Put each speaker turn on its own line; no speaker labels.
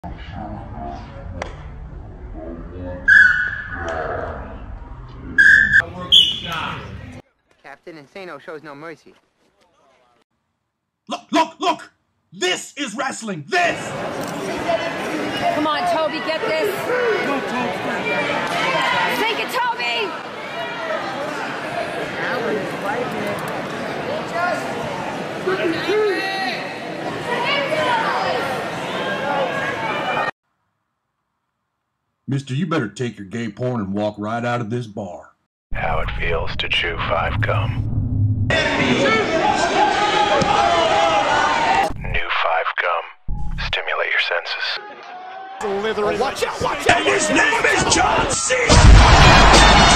Captain Insano shows no mercy.
Look, look, look! This is wrestling! This!
Come on, Toby, get this!
Go, Toby!
Sink it, Toby!
Mister, you better take your gay porn and walk right out of this bar.
How it feels to chew 5 gum. New 5 gum. Stimulate your senses.
Watch out! Watch out! And his name is John C.